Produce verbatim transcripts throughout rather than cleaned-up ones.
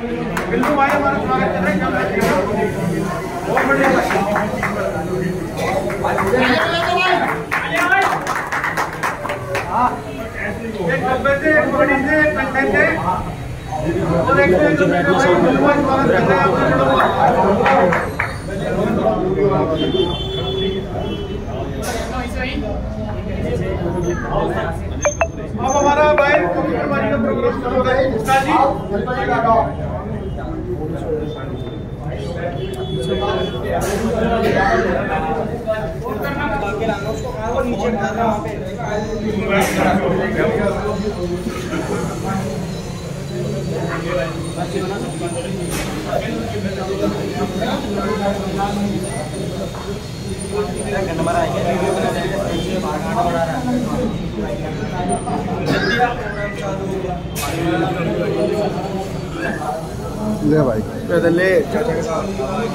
बिल्लू भाई हमारा स्वागत कर रहे हैं। बहुत बढ़िया एक डब्बे से, एक बड़ी से, एक कंटे से और एक से बिल्लू भाई स्वागत कर रहे हैं। अब हमारा भाई कबूतरबाजी का प्रोग्राम शुरू हो रहा है। उस्ताद जी नीचे ले भाई ले चाचा के साथ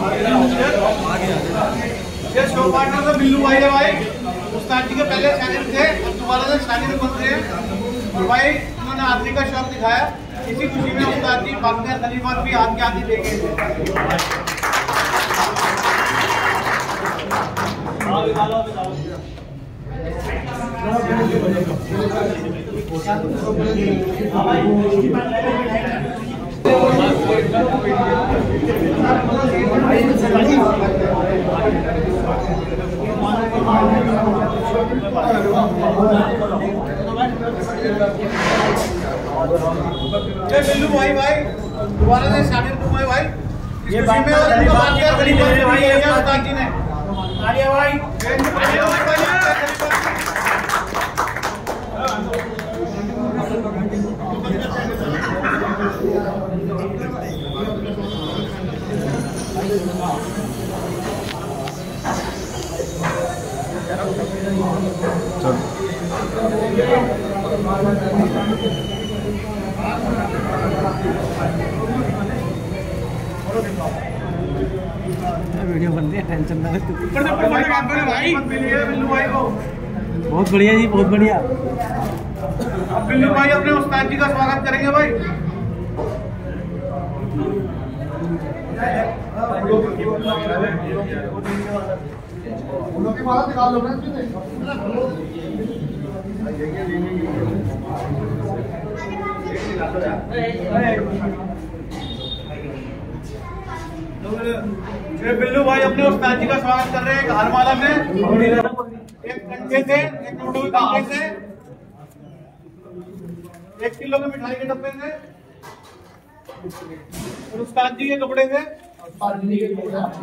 ये शो पार्टनर तो बिल्लू भाई है भाई। उस्ताद जी के पहले चैनल थे, अब दोबारा से चैनल बन रहे हैं और भाई उन्होंने आरती का शौक दिखाया। इसी खुशी में उस्ताद जी बाकी खलीफा भी आगे आगे देंगे। बिल्लू भाई भाई दोबारा से शामिल हुए भाई। ये बात में और बात क्या करी भाई है उस्ताद जी ने आलिया भाई आलिया भाई वीडियो बन रही है, टेंशन ना ले। बिल्लू भाई को बहुत बढ़िया जी, बहुत बढ़िया। अब बिल्लू भाई अपने उस्ताद जी का स्वागत करेंगे भाई। बिल्लू भाई अपने उस्ताद जी का स्वागत कर रहे हैं। हारमाला में एक कंटे से, एक नोटो के कंटे से, एक किलो के मिठाई के डब्बे से और उस्ताद जी के कपड़े से और उस्ताद जी के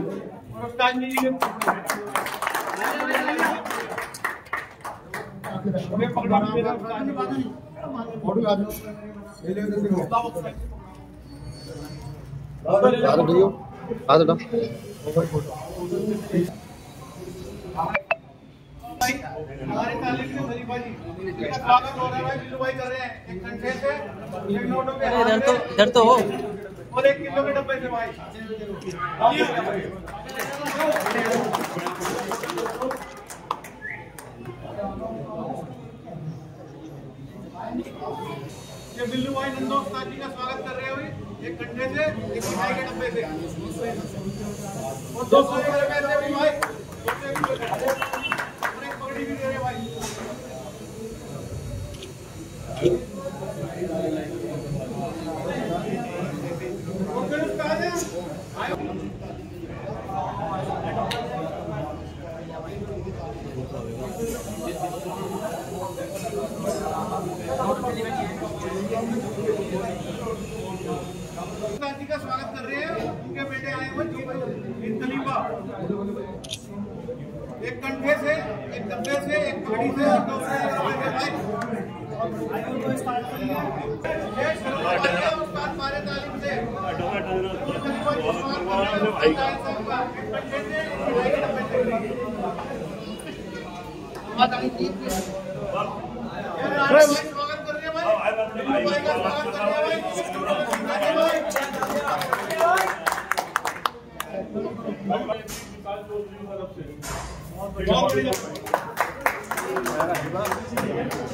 आदड़ा हमारे तालीम में खलीफा जी का स्वागत हो रहा है भाई। बिल्लू भाई कर रहे हैं एक घंटे से, एक नोटों के इधर तो इधर तो हो और एक किलो के डब्बे से भाई। ये बिल्लू भाई नंदो उस्ताद जी का स्वागत कर रहे हैं भाई। एक घंटे से, एक मिठाई के डब्बे से और दो सौ रुपए पैसे भी भाई। पगड़ी भी दे रहे भाई। उस्ताद जी का स्वागत कर रहे हैं। उनके बेटे आए हुए खलीफा एक कंठे से, एक डब्बे से, एक पगड़ी से और दो सौ रुपए से भाई। उस्ताद मारे तालीम से स्वागत कर रहे हैं भाई। भाई का स्वागत कर रहे हैं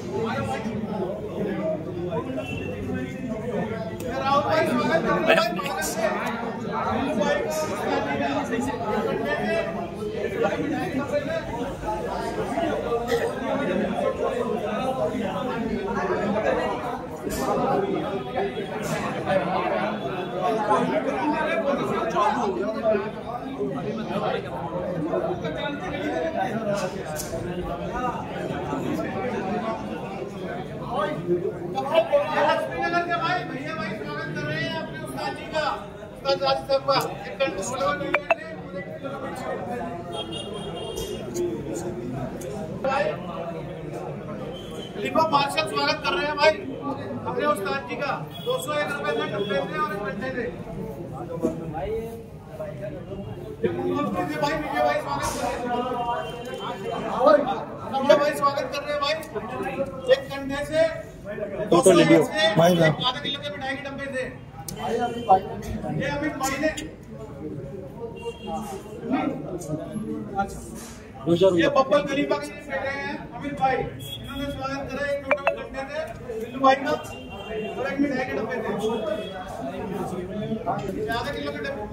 भाई। राहुल भाई स्वागत कर रहे हैं। लक्ष्मीनगर के भाई भैया भाई स्वागत कर रहे हैं अपने उस्ताद जी का, उस्ताद राज साहब का। लिपा मार्शल स्वागत कर रहे हैं भाई अपने उस्ताद जी का। दो सौ एक रुपए से डब्बे थे और एक घंटे थे भाई। विजय भाई स्वागत कर रहे हैं, विजय भाई स्वागत कर रहे हैं भाई। एक कंधे से दो सौ एक से आधा किलो के मिठाई के डब्बे थे। ये अमित भाई ने, ये बब्बल खलीफा के बैठे हैं अमित भाई, इन्होंने स्वागत करा। एक टोटल घंटे थे बिल्लू भाई का और एक मिठाई के डब्बे थे। आधा किलो के डब्बे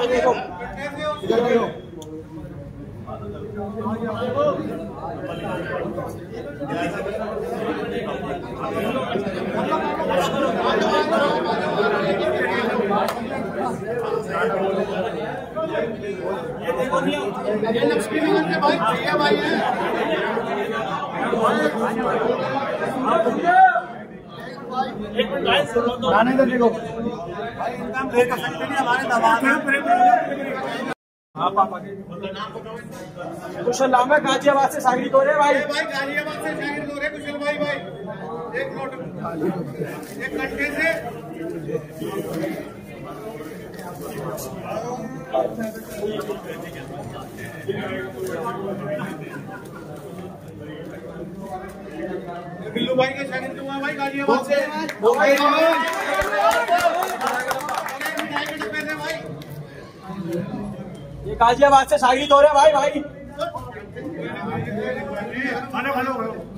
ये लक्ष्मीनगर के भाई भैया भाई हैं। आने दो देखो भाई, इतना ब्रेक कर सकते नहीं, हमारे दबाव में हाँ पापा के कुशल नाम है। गाजियाबाद से सागरी तोरे भाई, भाई गाजियाबाद से सागरी तोरे कुशल भाई भाई। एक नोट एक घंटे से बिल्लू भाई के सागरी दूंगा भाई गाजियाबाद से। ये गाजियाबाद से सागरी तोरे भाई भाई। खाना खा लो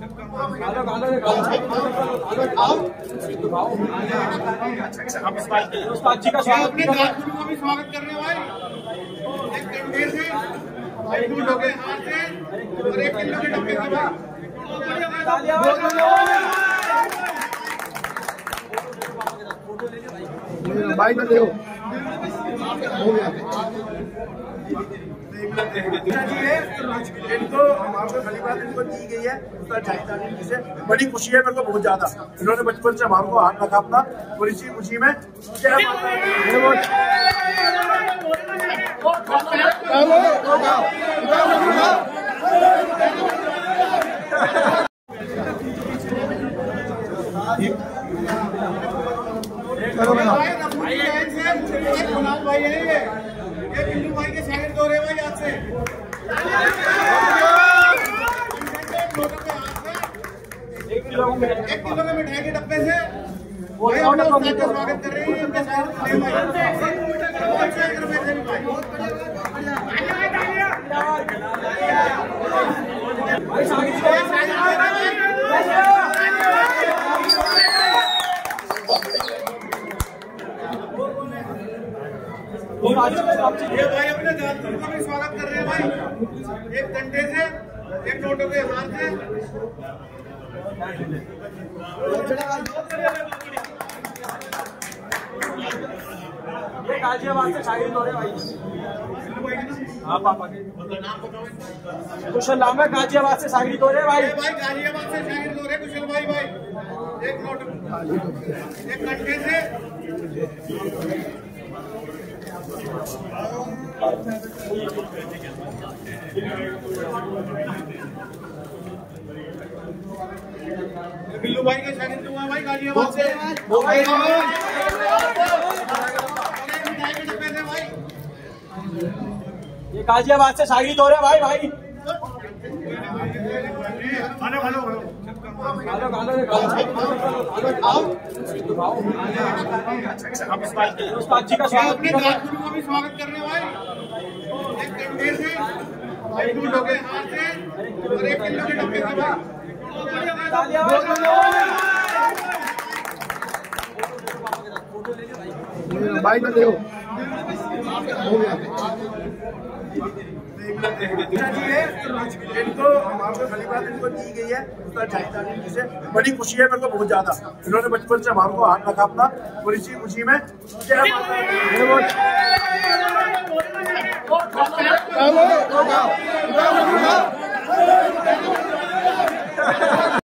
उस्ताद जी का स्वागत अपने राजगुरु का भी स्वागत कर रहे हैं भाई। एक घंटे से भाई दूध हो गए हाथ से और एक किलो के डब्बे से भाई तो देखो इनको हमारे खलीफा इनको दी गई है से बड़ी खुशी है मेरे को बहुत ज्यादा। इन्होंने बचपन से हमारे को हाथ रखा अपना और इसी खुशी में भाई है ये ये बिल्लू भाई के सागरी तोरे भाई आज से। एक किलो के मिठाई के डब्बे से भाई अपने उस्ताद का स्वागत कर रहे हैं। इनके सागरी भाई एक रुपए से भी भाई ये भाई अपने दादपुर का भी स्वागत कर रहे हैं भाई। एक घंटे से एक नोटों के हाथ से ये गाजियाबाद से सागरी तोरे भाई। हाँ पापा के कुशल नाम है। गाजियाबाद से सागरी तोरे भाई, भाई गाजियाबाद से सागरी तोरे कुशल भाई भाई। एक नोट एक घंटे से बिल्लू भाई के सागरी दूंगा भाई गाजियाबाद से। मिठाई के डब्बे से भाई। ये गाजियाबाद से सागरी तोरे भाई भाई। खाना खा लो उस्ताद जी का स्वागत अपने राजगुरु का भी स्वागत कर रहे हैं भाई। एक घंटे से भाई दूध हो गए हाथ से और एक किलो के डब्बे से भाई। भाई तो देखो इनको हमारे खलीफात इनको दी गई है उसका जायदाद से बड़ी खुशी है मेरे को बहुत ज्यादा। इन्होंने बचपन से हमारे को हाथ रखा अपना और इसी खुशी में जय माता दी।